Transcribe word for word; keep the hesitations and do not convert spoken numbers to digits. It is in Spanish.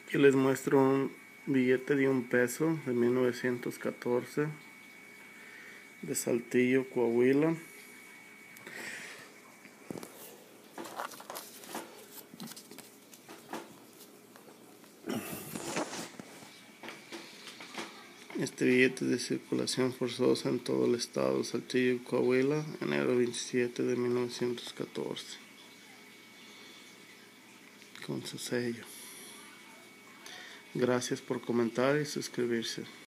Aquí les muestro un billete de un peso de mil novecientos catorce de Saltillo, Coahuila. Este billete es de circulación forzosa en todo el estado de Saltillo, Coahuila, enero veintisiete de mil novecientos catorce, con su sello. Gracias por comentar y suscribirse.